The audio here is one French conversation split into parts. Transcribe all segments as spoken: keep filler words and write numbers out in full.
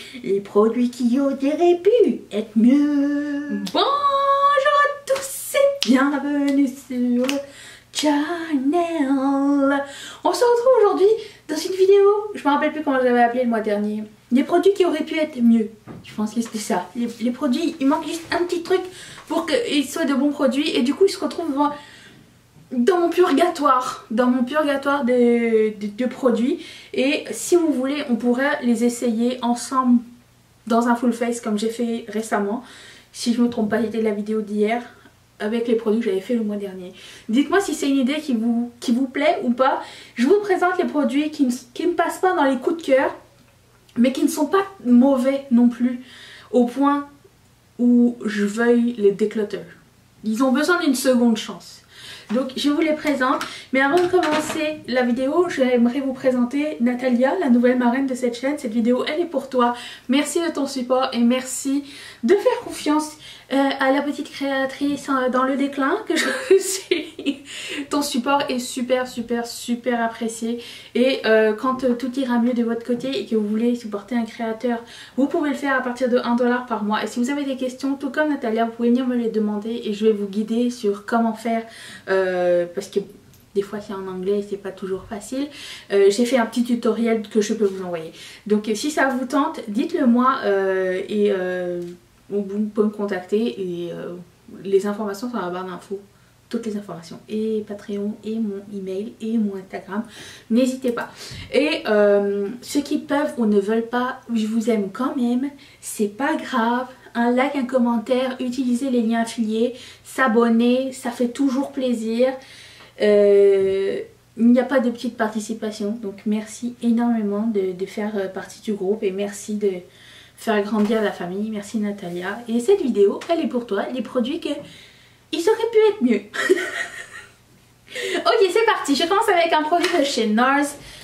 les produits qui auraient pu être mieux. Bonjour à tous et bienvenue sur le channel. On se retrouve aujourd'hui dans une vidéo, je me rappelle plus comment j'avais appelé le mois dernier. Les produits qui auraient pu être mieux. Je pense que c'était ça. Les, les produits, il manque juste un petit truc pour qu'ils soient de bons produits et du coup ils se retrouvent dans, dans mon purgatoire. Dans mon purgatoire de, de, de produits. Et si vous voulez, on pourrait les essayer ensemble dans un full face comme j'ai fait récemment. Si je me trompe pas, c'était la vidéo d'hier avec les produits que j'avais fait le mois dernier. Dites-moi si c'est une idée qui vous, qui vous plaît ou pas. Je vous présente les produits qui ne qui me passent pas dans les coups de cœur, mais qui ne sont pas mauvais non plus, au point où je veuille les déclutter. Ils ont besoin d'une seconde chance. Donc je vous les présente, mais avant de commencer la vidéo, j'aimerais vous présenter Natalia, la nouvelle marraine de cette chaîne. Cette vidéo, elle est pour toi. Merci de ton support et merci de faire confiance euh, à la petite créatrice euh, dans le déclin que je suis. Ton support est super super super apprécié et euh, quand euh, tout ira mieux de votre côté et que vous voulez supporter un créateur, vous pouvez le faire à partir de un dollar par mois. Et si vous avez des questions, tout comme Natalia, vous pouvez venir me les demander et je vais vous guider sur comment faire euh, parce que des fois c'est en anglais et c'est pas toujours facile. Euh, j'ai fait un petit tutoriel que je peux vous envoyer. Donc si ça vous tente, dites-le moi euh, et euh, vous pouvez me contacter et euh, les informations sont dans la barre d'infos. Toutes les informations et Patreon et mon email et mon Instagram, n'hésitez pas. Et euh, ceux qui peuvent ou ne veulent pas, je vous aime quand même, c'est pas grave. Un like, un commentaire, utilisez les liens affiliés, s'abonner, ça fait toujours plaisir. Euh, il n'y a pas de petite participation, donc merci énormément de, de faire partie du groupe et merci de faire grandir la famille. Merci Natalia. Et cette vidéo, elle est pour toi, les produits que il aurait pu être mieux. Ok, c'est parti. Je commence avec un produit de chez Nars.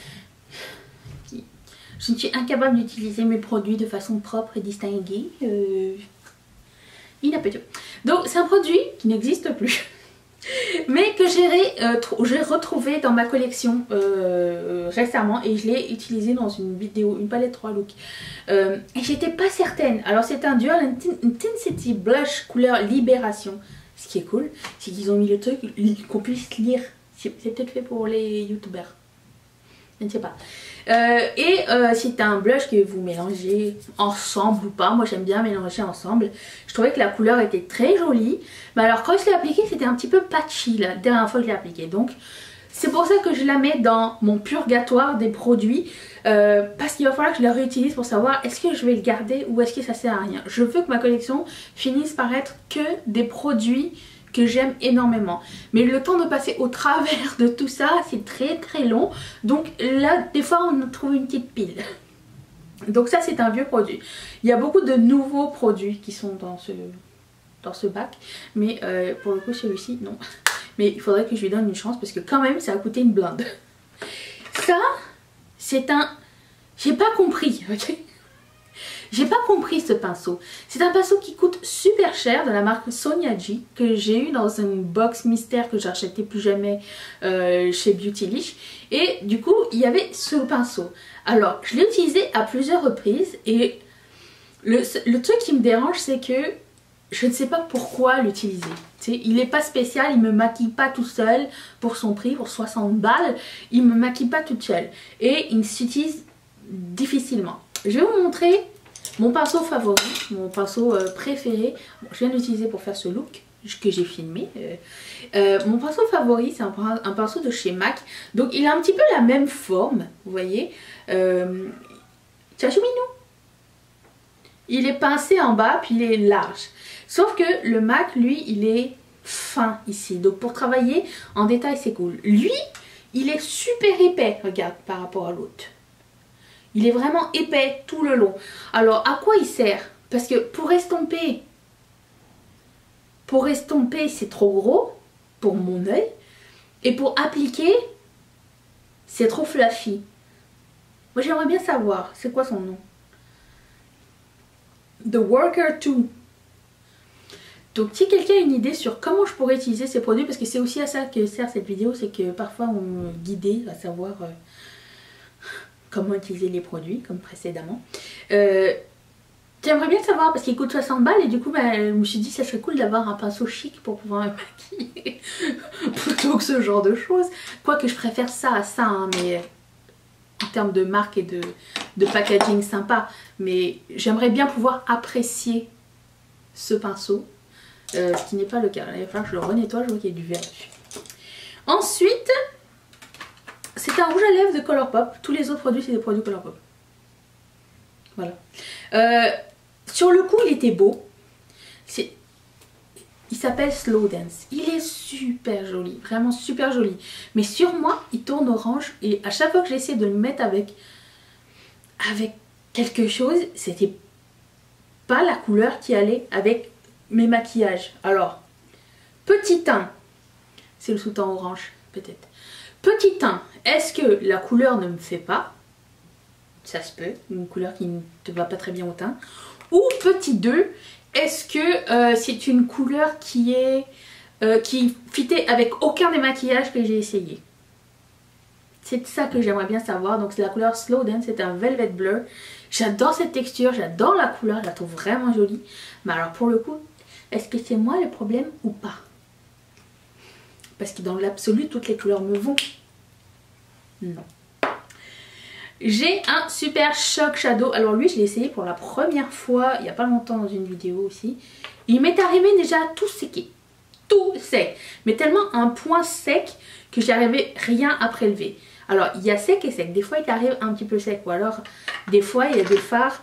Je ne suis incapable d'utiliser mes produits de façon propre et distinguée. Euh... Inappétit. Donc, c'est un produit qui n'existe plus. Mais que j'ai euh, retrouvé dans ma collection euh, récemment et je l'ai utilisé dans une vidéo, une palette trois looks. Euh, et j'étais pas certaine. Alors, c'est un Dual Intensity Blush couleur Libération. Ce qui est cool, c'est qu'ils ont mis le truc qu'on puisse lire. C'est peut-être fait pour les youtubeurs. Je ne sais pas. Euh, et euh, c'est un blush que vous mélangez ensemble ou pas. Moi j'aime bien mélanger ensemble. Je trouvais que la couleur était très jolie. Mais alors quand je l'ai appliqué, c'était un petit peu patchy la dernière fois que je l'ai appliqué. Donc c'est pour ça que je la mets dans mon purgatoire des produits. Euh, parce qu'il va falloir que je la réutilise pour savoir est-ce que je vais le garder ou est-ce que ça sert à rien. Je veux que ma collection finisse par être que des produits que j'aime énormément. Mais le temps de passer au travers de tout ça, c'est très très long. Donc là, des fois, on trouve une petite pile. Donc ça, c'est un vieux produit. Il y a beaucoup de nouveaux produits qui sont dans ce, dans ce bac. Mais euh, pour le coup, celui-ci, non. Mais il faudrait que je lui donne une chance parce que quand même, ça a coûté une blinde. Ça... c'est un... j'ai pas compris, ok. J'ai pas compris ce pinceau. C'est un pinceau qui coûte super cher de la marque Sonia G que j'ai eu dans une box mystère que j'achetais plus jamais euh, chez Beautylish. Et du coup, il y avait ce pinceau. Alors, je l'ai utilisé à plusieurs reprises et le, le truc qui me dérange, c'est que je ne sais pas pourquoi l'utiliser. Il n'est pas spécial, il me maquille pas tout seul pour son prix, pour soixante balles. Il me maquille pas toute seule. Et il s'utilise difficilement. Je vais vous montrer mon pinceau favori, mon pinceau euh, préféré. Bon, je viens de l'utiliser pour faire ce look que j'ai filmé. Euh, euh, mon pinceau favori, c'est un, un pinceau de chez MAC. Donc il a un petit peu la même forme, vous voyez. Euh, Tiens, chou minou. Il est pincé en bas, puis il est large. Sauf que le MAC, lui, il est fin ici. Donc pour travailler en détail, c'est cool. Lui, il est super épais, regarde, par rapport à l'autre. Il est vraiment épais tout le long. Alors, à quoi il sert? Parce que pour estomper, pour estomper, c'est trop gros pour mon œil. Et pour appliquer, c'est trop fluffy. Moi, j'aimerais bien savoir, c'est quoi son nom? The Worker deux. Donc si quelqu'un a une idée sur comment je pourrais utiliser ces produits, parce que c'est aussi à ça que sert cette vidéo, c'est que parfois on me guide à savoir euh, comment utiliser les produits, comme précédemment. Euh, J'aimerais bien le savoir parce qu'il coûte soixante balles et du coup bah, je me suis dit ça serait cool d'avoir un pinceau chic pour pouvoir me maquiller plutôt que ce genre de choses. Quoique je préfère ça à ça, hein, mais en termes de marque et de, de packaging sympa. Mais j'aimerais bien pouvoir apprécier ce pinceau, euh, ce qui n'est pas le cas. Il va falloir que je le renettoie, je vois qu'il y a du verre dessus. Ensuite, c'est un rouge à lèvres de Colourpop. Tous les autres produits c'est des produits Colourpop. Voilà. Euh, sur le coup il était beau. Il s'appelle Slow Dance. Il est super joli. Vraiment super joli. Mais sur moi il tourne orange. Et à chaque fois que j'essaie de le mettre avec, avec quelque chose, c'était pas la couleur qui allait avec mes maquillages. Alors, petit teint. C'est le sous-teint orange peut-être. Petit teint. Est-ce que la couleur ne me fait pas? Ça se peut, une couleur qui ne te va pas très bien au teint. Ou petit deux, est-ce que euh, c'est une couleur qui est euh, qui fitait avec aucun des maquillages que j'ai essayé? C'est ça que j'aimerais bien savoir. Donc c'est la couleur Slow Dance, c'est un velvet bleu. J'adore cette texture, j'adore la couleur, je la trouve vraiment jolie. Mais alors pour le coup, est-ce que c'est moi le problème ou pas? Parce que dans l'absolu, toutes les couleurs me vont. Non. J'ai un Super Shock Shadow. Alors lui je l'ai essayé pour la première fois il n'y a pas longtemps dans une vidéo aussi. Il m'est arrivé déjà tout séqué. Tout sec. Mais tellement un point sec que j'arrivais rien à prélever. Alors il y a sec et sec. Des fois il arrive un petit peu sec. Ou alors des fois il y a des fards.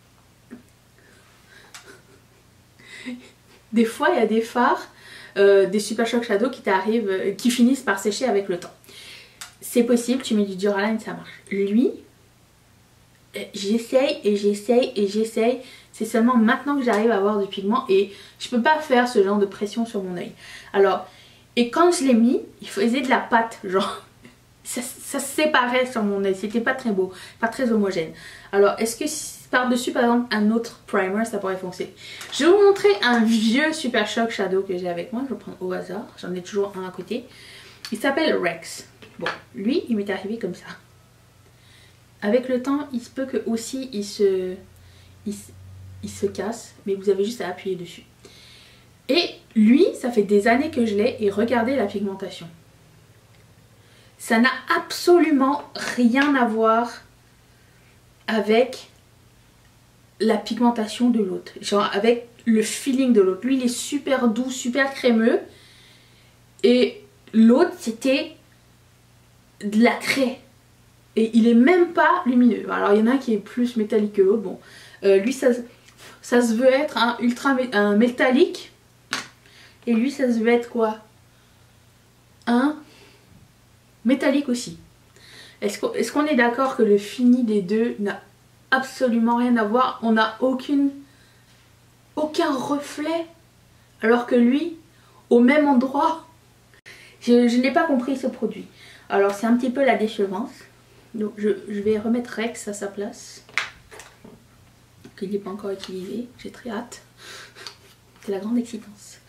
Des fois il y a des fards. Euh, des Super Shock Shadow qui t'arrivent, euh, qui finissent par sécher avec le temps. C'est possible, tu mets du Duraline, ça marche. Lui, j'essaye et j'essaye et j'essaye. C'est seulement maintenant que j'arrive à avoir du pigment et je peux pas faire ce genre de pression sur mon œil. Alors, et quand je l'ai mis, il faisait de la pâte, genre, ça, ça se séparait sur mon œil. C'était pas très beau, pas très homogène. Alors, est-ce que si par-dessus, par exemple, un autre primer, ça pourrait fonctionner? Je vais vous montrer un vieux Super Shock Shadow que j'ai avec moi. Je vais le prendre au hasard, j'en ai toujours un à côté. Il s'appelle Rex. Bon, lui, il m'est arrivé comme ça. Avec le temps, il se peut que aussi il se, il, il se casse, mais vous avez juste à appuyer dessus. Et lui, ça fait des années que je l'ai et regardez la pigmentation. Ça n'a absolument rien à voir avec la pigmentation de l'autre. Genre avec le feeling de l'autre. Lui, il est super doux, super crémeux. Et l'autre, c'était de la craie. Et il est même pas lumineux. Alors il y en a un qui est plus métallique que l'autre. Bon, euh, lui ça, ça se veut être un ultra un métallique. Et lui ça se veut être quoi? Un métallique aussi. Est-ce qu'on est, qu'on est d'accord que le fini des deux n'a absolument rien à voir? On n'a aucune aucun reflet. Alors que lui, au même endroit. Je, je n'ai pas compris ce produit. Alors c'est un petit peu la décevance. Donc je, je vais remettre Rex à sa place. Qu'il n'est pas encore utilisé. J'ai très hâte. C'est la grande excitance.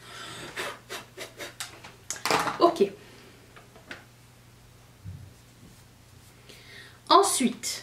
Ok. Ensuite.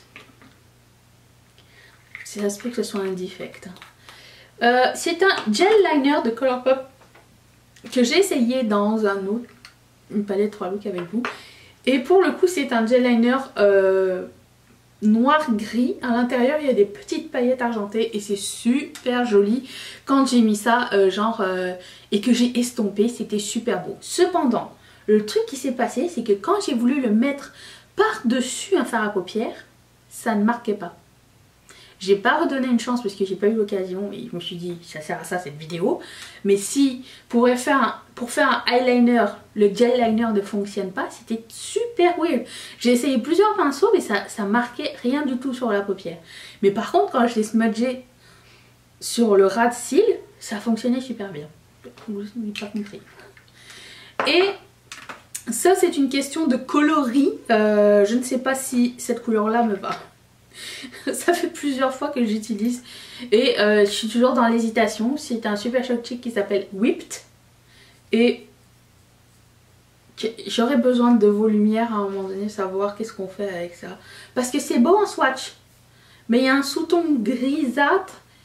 Ça se peut que ce soit un defect. Euh, c'est un gel liner de Colourpop que j'ai essayé dans un autre. Une palette trois looks avec vous. Et pour le coup c'est un gel liner euh, noir-gris. À l'intérieur il y a des petites paillettes argentées et c'est super joli. Quand j'ai mis ça euh, genre euh, et que j'ai estompé, c'était super beau. Cependant, le truc qui s'est passé c'est que quand j'ai voulu le mettre par-dessus un fard à paupières, ça ne marquait pas. J'ai pas redonné une chance parce que j'ai pas eu l'occasion et je me suis dit ça sert à ça cette vidéo. Mais si pour faire un, pour faire un eyeliner, le gel liner ne fonctionne pas, c'était super weird. J'ai essayé plusieurs pinceaux mais ça, ça marquait rien du tout sur la paupière. Mais par contre quand je l'ai smudgé sur le ras de cils, ça fonctionnait super bien. Vous n'avez pas compris. Et ça c'est une question de coloris. Euh, je ne sais pas si cette couleur là me va. Ça fait plusieurs fois que j'utilise et euh, je suis toujours dans l'hésitation. C'est un Super Shock Chic qui s'appelle Whipped et j'aurais besoin de vos lumières à un moment donné, savoir qu'est-ce qu'on fait avec ça. Parce que c'est beau en swatch, mais il y a un sous-ton grisâtre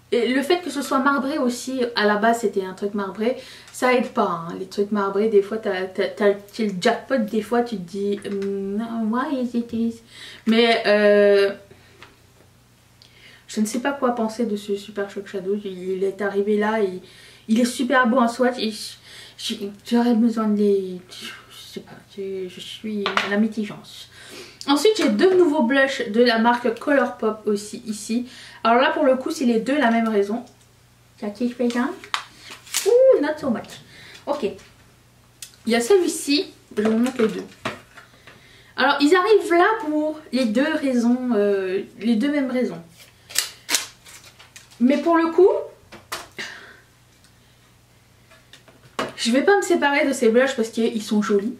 Et le fait que ce soit marbré aussi, à la base c'était un truc marbré, ça aide pas. Hein. Les trucs marbrés, des fois t'as le jackpot, des fois tu te dis mm, why is it this? Mais euh, je ne sais pas quoi penser de ce Super Shock Shadow. Il est arrivé là, et il est super beau en swatch. J'aurais besoin de les... Je sais pas, je, je suis à la mitigence. Ensuite j'ai deux nouveaux blushs de la marque Colourpop aussi ici. Alors là pour le coup c'est les deux la même raison. T'as kiffé ça? Ouh, not so much. Ok. Il y a celui-ci, je vous montre les deux. Alors ils arrivent là pour les deux raisons, euh, les deux mêmes raisons. Mais pour le coup, je vais pas me séparer de ces blushs parce qu'ils sont jolis.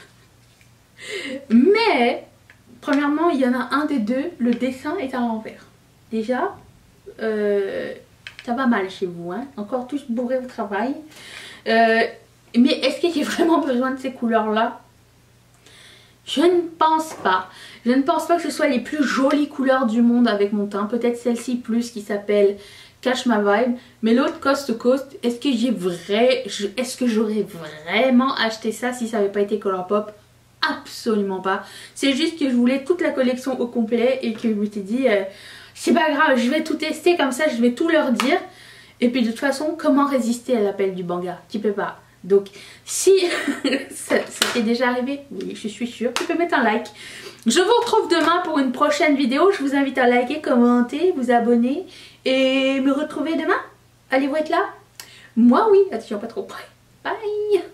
Mais premièrement, il y en a un des deux, le dessin est à l'envers. Déjà, euh, ça va mal chez vous, hein. Encore tous bourrés au travail. Euh, mais est-ce que j'ai vraiment besoin de ces couleurs-là? Je ne pense pas. Je ne pense pas que ce soit les plus jolies couleurs du monde avec mon teint. Peut-être celle-ci plus qui s'appelle Catch My Vibe. Mais l'autre Coast to Coast, est-ce que j'ai vrai... Est-ce que j'aurais vraiment acheté ça si ça n'avait pas été Colourpop? Absolument pas. C'est juste que je voulais toute la collection au complet et que je me suis dit, euh, c'est pas grave, je vais tout tester comme ça, je vais tout leur dire. Et puis de toute façon, comment résister à l'appel du Banga? Tu peux pas. Donc si ça, ça t'est déjà arrivé, oui je suis sûre, tu peux mettre un like. Je vous retrouve demain pour une prochaine vidéo. Je vous invite à liker, commenter, vous abonner et me retrouver demain. Allez-vous être là? Moi oui, attention pas trop près. Bye.